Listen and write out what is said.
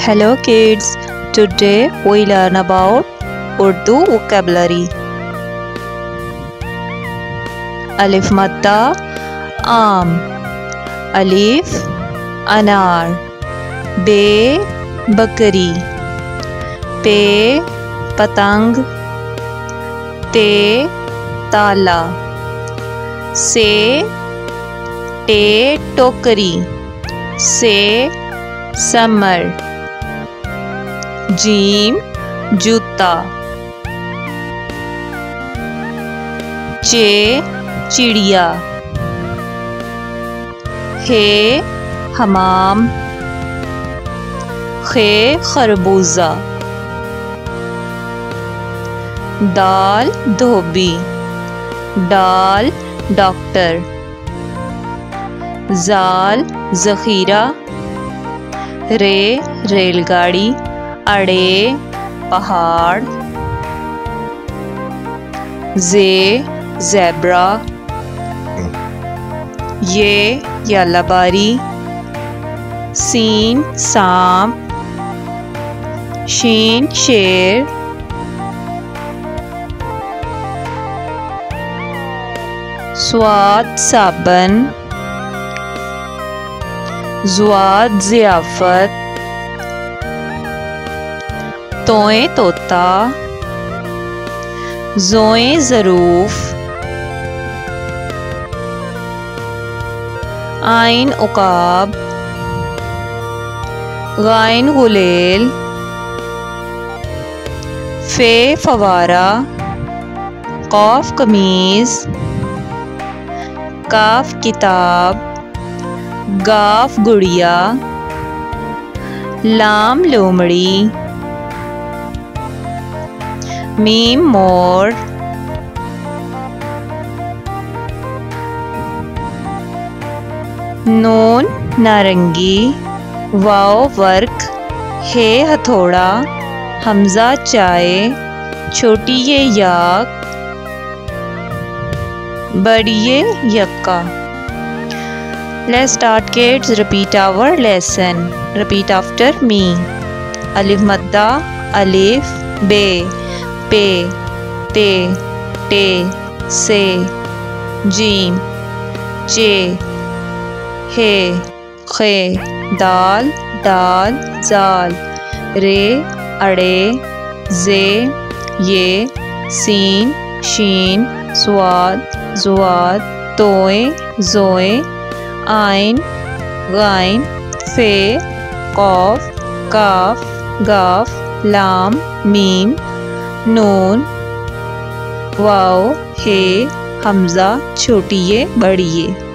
Hello kids, today we learn about Urdu vocabulary. Alif madda आम, अलिफ अनार, बे बकरी, पे पतंग, ते ताला, से टे टोकरी, से समर, जीम जूता, चे चिड़िया, हे हमाम, खे खरबूजा, दाल धोबी, डाल डॉक्टर, जाल ज़ख़ीरा, रे रेलगाड़ी, अड़े पहाड़, जे ज़ेब्रा, ये यालाबारी, सीन सांप, शीन शेर, स्वाद साबन, ज़ुआद ज़ियाफ़त, तोए तोता, ज़ोए ज़रूफ़, आइन उकाब, गाइन गुलेल, फ़े फ़वारा, क़ाफ़ कमीज़, काफ किताब, गाफ गुड़िया, लाम लोमड़ी, मीम मोर, नून नारंगी, वाव वर्क, हे हथौड़ा, हमज़ा चाय, छोटी ये याक, बड़ी ये यक्का. Let's start kids. Repeat our lesson. Repeat after me. Alif madda alif, be, pe, te, te, se, जीम, चे, हे, खे, दाल डाल जाल, रे अड़े, जे ये, सीन शीन, स्वाद ज़ुआद, तोए ज़ोए, आइन गाइन, फ़े क़ाफ़ काफ गाफ, लाम मीम, नून वाव, हे हमज़ा छोटी ये बड़ी ये.